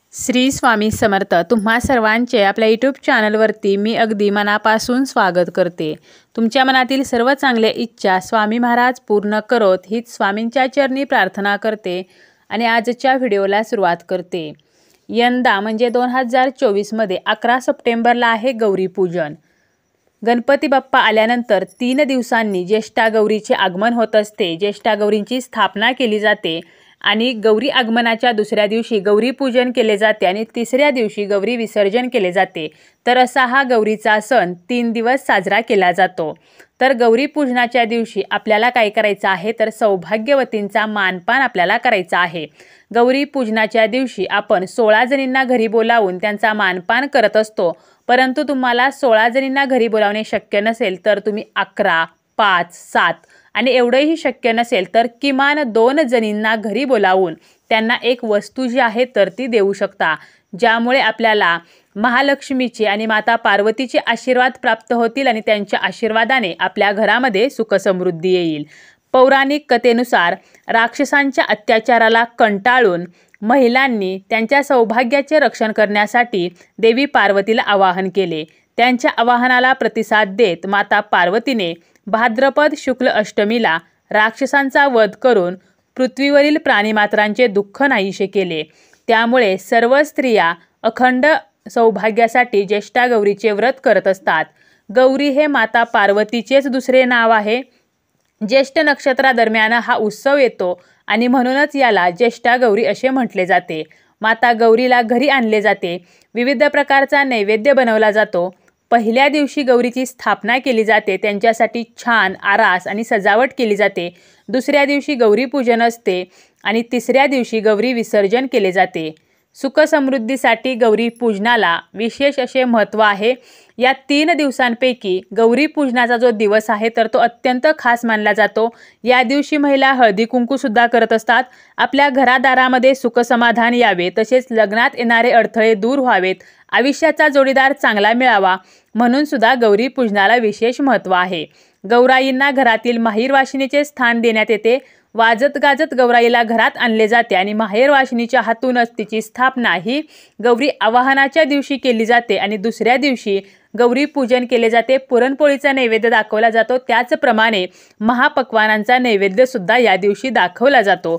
श्री स्वामी समर्थ. तुम्हा सर्वांचे आपल्या यूट्यूब चॅनलवरती मी अगदी मनापासून स्वागत करते. तुमच्या मनातील सर्व चांगल्या इच्छा स्वामी महाराज पूर्ण करोत हीच स्वामींच्या चरणी प्रार्थना करते आणि आजच्या व्हिडिओला सुरुवात करते. यंदा म्हणजे 2024 मध्ये 11 सप्टेंबरला आहे गौरीपूजन. गणपती बाप्पा आल्यानंतर 3 दिवसांनी ज्येष्ठा गौरीचे आगमन होत असते. ज्येष्ठा गौरींची स्थापना केली जाते आणि गौरी आगमनाच्या दुसऱ्या दिवशी गौरी पूजन केले जाते आणि तिसऱ्या दिवशी गौरी विसर्जन केले जाते. तर असा हा गौरीचा सण 3 दिवस साजरा केला जातो. तर गौरी पूजनाच्या दिवशी आपल्याला काय करायचं आहे तर सौभाग्यवतींचा मानपान आपल्याला करायचा आहे. गौरी पूजनाच्या दिवशी आपण 16 जणींना घरी बोलावून त्यांचा मानपान करत असतो. परंतु तुम्हाला 16 जणींना घरी बोलावणे शक्य नसेल तर तुम्ही 11, 5, 7 आणि एवढंही शक्य नसेल तर किमान 2 जणींना घरी बोलावून त्यांना एक वस्तू जी आहे तर ती देऊ शकता, ज्यामुळे आपल्याला महालक्ष्मीचे आणि माता पार्वतीचे आशीर्वाद प्राप्त होतील आणि त्यांच्या आशीर्वादाने आपल्या घरामध्ये सुखसमृद्धी येईल. पौराणिक कथेनुसार राक्षसांच्या अत्याचाराला कंटाळून महिलांनी त्यांच्या सौभाग्याचे रक्षण करण्यासाठी देवी पार्वतीला आवाहन केले. त्यांच्या आवाहनाला प्रतिसाद देत माता पार्वतीने भाद्रपद शुक्ल अष्टमीला राक्षसांचा वध करून पृथ्वीवरील प्राणीमात्रांचे दुःख नाहीसे केले. त्यामुळे सर्व स्त्रिया अखंड सौभाग्यासाठी ज्येष्ठा गौरीचे व्रत करत असतात. गौरी हे माता पार्वतीचेच दुसरे नाव आहे. ज्येष्ठ नक्षत्रादरम्यान हा उत्सव येतो आणि म्हणूनच याला ज्येष्ठा गौरी असे म्हटले जाते. माता गौरीला घरी आणले जाते. विविध प्रकारचा नैवेद्य बनवला जातो. पहिल्या दिवशी गौरीची स्थापना केली जाते. त्यांच्यासाठी छान आरास आणि सजावट केली जाते. दुसऱ्या दिवशी गौरी पूजन असते आणि तिसऱ्या दिवशी गौरी विसर्जन केले जाते. सुखसमृद्धीसाठी गौरी पूजनाला विशेष असे महत्त्व आहे. या 3 दिवसांपैकी गौरी पूजनाचा जो दिवस आहे तर तो अत्यंत खास मानला जातो. या दिवशी महिला हळदी कुंकू सुद्धा करत असतात. आपल्या घरादारामध्ये सुखसमाधान यावे, तसेच लग्नात येणारे अडथळे दूर व्हावेत, आयुष्याचा जोडीदार चांगला मिळावा म्हणून सुद्धा गौरी पूजनाला विशेष महत्त्व आहे. गौराईंना घरातील माहेरवाशिनीचे स्थान देण्यात येते. वाजत गाजत गौराईला घरात आणले जाते आणि माहेरवाशिनीच्या हातूनच तिची स्थापना ही गौरी आवाहनाच्या दिवशी केली जाते आणि दुसऱ्या दिवशी गौरी पूजन केले जाते. पुरणपोळीचा नैवेद्य दाखवला जातो. त्याचप्रमाणे महापक्वानांचा नैवेद्य सुद्धा या दिवशी दाखवला जातो.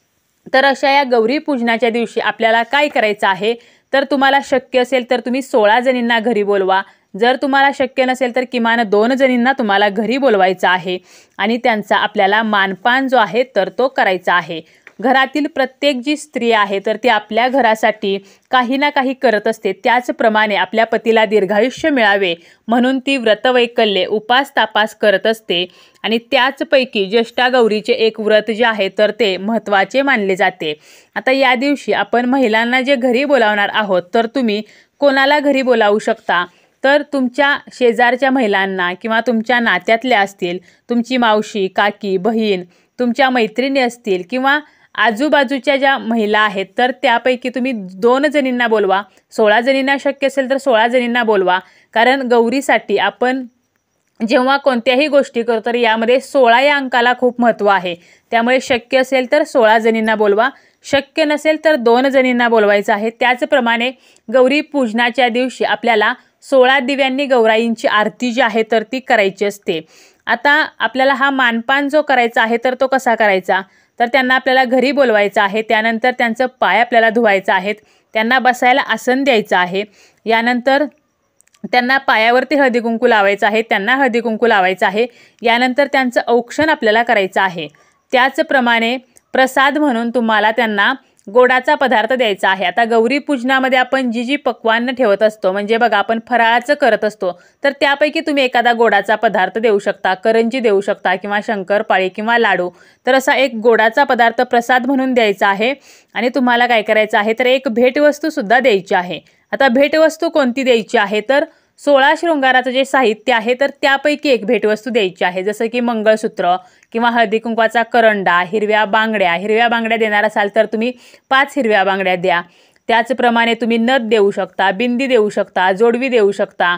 तर अशा या गौरी पूजनाच्या दिवशी आपल्याला काय करायचं आहे तर तुम्हाला शक्य असेल तर तुम्ही 16 जणींना घरी बोलवा. जर तुम्हाला शक्य नसेल तर किमान 2 जणींना तुम्हाला घरी बोलवायचं आहे आणि त्यांचा आपल्याला मानपान जो आहे तर तो करायचा आहे. घरातील प्रत्येक जी स्त्री आहे तर ती आपल्या घरासाठी काही ना काही करत असते. त्याचप्रमाणे आपल्या पतीला दीर्घायुष्य मिळावे म्हणून ती व्रतवैकल्ये उपास तापास करत असते आणि त्याचपैकी ज्येष्ठा गौरीचे एक व्रत जे आहे तर ते महत्त्वाचे मानले जाते. आता या दिवशी आपण महिलांना जे घरी बोलावणार आहोत तर तुम्ही कोणाला घरी बोलावू शकता तर तुमच्या शेजारच्या महिलांना किंवा तुमच्या नात्यातल्या असतील, तुमची मावशी, काकी, बहीण, तुमच्या मैत्रिणी असतील किंवा आजूबाजूच्या ज्या महिला आहेत तर त्यापैकी तुम्ही 2 जणींना बोलवा. 16 जणींना शक्य असेल तर 16 जणींना बोलवा. कारण गौरीसाठी आपण जेव्हा कोणत्याही गोष्टी करतो तर यामध्ये 16 या अंकाला खूप महत्त्व आहे. त्यामुळे शक्य असेल तर 16 जणींना बोलवा. शक्य नसेल तर 2 जणींना बोलवायचं आहे. त्याचप्रमाणे गौरी पूजनाच्या दिवशी आपल्याला 16 दिव्यांनी गौराईंची आरती जी आहे तर ती करायची असते. आता आपल्याला हा मानपान जो करायचा आहे तर तो कसा करायचा तर त्यांना आपल्याला घरी बोलवायचं आहे. त्यानंतर त्यांचं पाय आपल्याला धुवायचं आहेत. त्यांना बसायला आसन द्यायचं आहे. यानंतर त्यांना पायावरती हळदी कुंकू लावायचं आहे. त्यांना हळदी कुंकू लावायचं आहे. यानंतर त्यांचं औक्षण आपल्याला करायचं आहे. त्याचप्रमाणे प्रसाद म्हणून तुम्हाला त्यांना गोडाचा पदार्थ द्यायचा आहे. आता गौरी पूजनामध्ये आपण जी पक्वान्न ठेवत असतो म्हणजे बघा आपण फराळाचं करत असतो तर त्यापैकी तुम्ही एखादा गोडाचा पदार्थ देऊ शकता. करंजी देऊ शकता किंवा शंकरपाळी किंवा लाडू. तर असा एक गोडाचा पदार्थ प्रसाद म्हणून द्यायचा आहे आणि तुम्हाला काय करायचं आहे तर एक भेटवस्तू सुद्धा द्यायची आहे. आता भेटवस्तू कोणती द्यायची आहे तर 16 शृंगाराचं जे साहित्य आहे तर त्यापैकी एक भेटवस्तू द्यायची आहे. जसं की मंगळसूत्र किंवा हळदी कुंकवाचा करंडा, हिरव्या बांगड्या देणार असाल तर तुम्ही 5 हिरव्या बांगड्या द्या. त्याचप्रमाणे तुम्ही नथ देऊ शकता, बिंदी देऊ शकता, जोडवी देऊ शकता.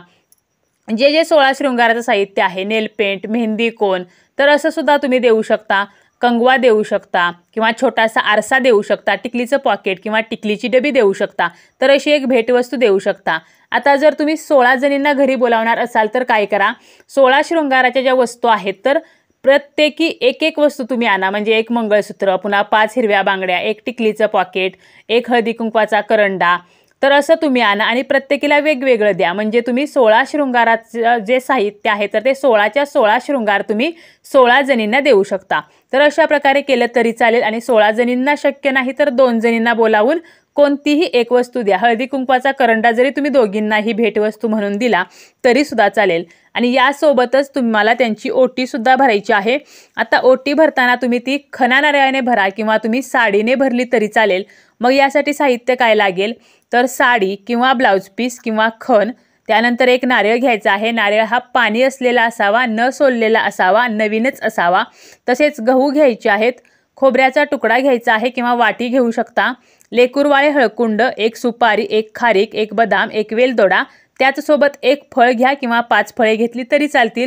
जे 16 शृंगाराचं साहित्य आहे, नेलपेंट, मेहंदी कोन तर असं सुद्धा तुम्ही देऊ शकता. कंगवा देऊ शकता किंवा छोटासा आरसा देऊ शकता, टिकलीचं पॉकेट किंवा टिकलीची डबी देऊ शकता, तर अशी एक भेटवस्तू देऊ शकता। आता जर तुम्ही 16 जणींना घरी बोलावणार असाल तर काय करा, 16 शृंगाराच्या ज्या वस्तू आहेत तर प्रत्येकी एक एक वस्तू तुम्ही आणा। म्हणजे एक मंगळसूत्र, पुन्हा 5 हिरव्या बांगड्या, एक टिकलीचं पॉकेट, एक हळदी कुंकवाचा करंडा, तर असं तुम्ही आणा आणि प्रत्येकीला वेगवेगळं द्या। म्हणजे तुम्ही 16 शृंगाराचं जे साहित्य आहे तर ते 16च्या 16 शृंगार तुम्ही 16 जणींना देऊ शकता। तर अशा प्रकारे केलं तरी चालेल आणि 16 जणींना शक्य नाही तर 2 जणींना बोलावून कोणतीही एक वस्तू द्या। हळदी कुंकवाचा करंडा जरी तुम्ही दोघींनाही भेटवस्तू म्हणून दिला तरी सुद्धा चालेल। आणि यासोबतच तुम्हाला त्यांची ओटी सुद्धा भरायची आहे। आता ओटी भरताना तुम्ही ती खणा नारळाने भरा किंवा तुम्ही साडीने भरली तरी चालेल। मग यासाठी साहित्य काय लागेल तर साडी किंवा ब्लाउज पीस किंवा खण, त्यानंतर एक नारळ घ्यायचा आहे। नारळ हा पाणी असलेला असावा, न सोललेला असावा, नवीनच असावा। तसेच गहू घ्यायचे आहेत, खोबऱ्याचा तुकडा घ्यायचा आहे किंवा वाटी घेऊ शकता, लेकुरवाळे हळकुंड, एक सुपारी, एक खारीक, एक बदाम, एक वेलदोडा, त्याचसोबत एक फळ घ्या किंवा 5 फळे घेतली तरी चालतील,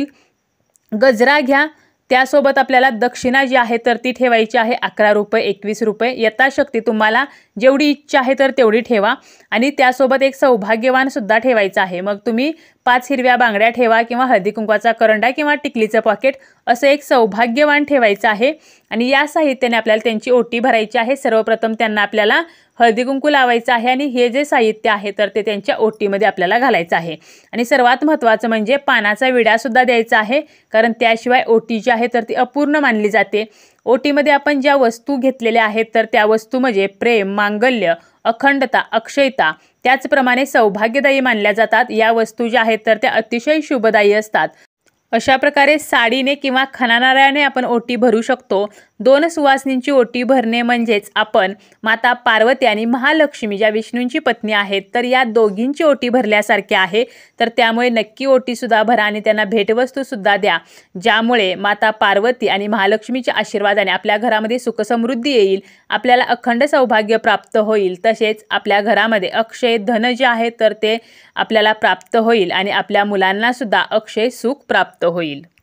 गजरा घ्या, त्यासोबत आपल्याला दक्षिणा जी आहे तर ती ठेवायची आहे 11 रुपये 21 रुपये, यथाशक्ती तुम्हाला जेवढी इच्छा आहे तर तेवढी ठेवा। आणि त्यासोबत एक सौभाग्यवान सुद्धा ठेवायचा आहे। मग तुम्ही 5 हिरव्या बांगड्या ठेवा किंवा हळदी कुंकवाचा करंडा किंवा टिकलीचं पॉकेट, असं एक सौभाग्यवान ठेवायचं आहे। आणि या साहित्याने आपल्याला त्यांची ओटी भरायची आहे। सर्वप्रथम त्यांना आपल्याला हळदी कुंकू लावायचं आहे आणि हे जे साहित्य आहे तर ते त्यांच्या ओटीमध्ये आपल्याला घालायचं आहे। आणि सर्वात महत्त्वाचं म्हणजे पानाचा विडा सुद्धा द्यायचा आहे, कारण त्याशिवाय ओटी जी आहे तर ती अपूर्ण मानली जाते। ओटीमध्ये आपण ज्या वस्तू घेतलेल्या आहेत तर त्या वस्तू म्हणजे प्रेम, मांगल्य, अखंडता, अक्षयता, त्याचप्रमाणे सौभाग्यदायी मानल्या जातात। या वस्तू ज्या आहेत तर त्या अतिशय शुभदायी असतात। अशा प्रकारे साडीने किंवा खणा नारळाने आपण ओटी भरू शकतो। 2 सुवासिनींची ओटी भरणे म्हणजेच आपण माता पार्वती आणि महालक्ष्मी ज्या विष्णूंची पत्नी आहेत तर या दोघींची ओटी भरल्यासारखे आहे। तर त्यामुळे नक्की ओटी सुद्धा भरा आणि त्यांना भेटवस्तू सुद्धा द्या, ज्यामुळे माता पार्वती आणि महालक्ष्मीच्या आशीर्वादाने आपल्या घरामध्ये सुख समृद्धी येईल, आपल्याला अखंड सौभाग्य प्राप्त होईल, तसेच आपल्या घरामध्ये अक्षय धन जे आहे तर ते आपल्याला प्राप्त होईल आणि आपल्या मुलांना सुद्धा अक्षय सुख प्राप्त होईल।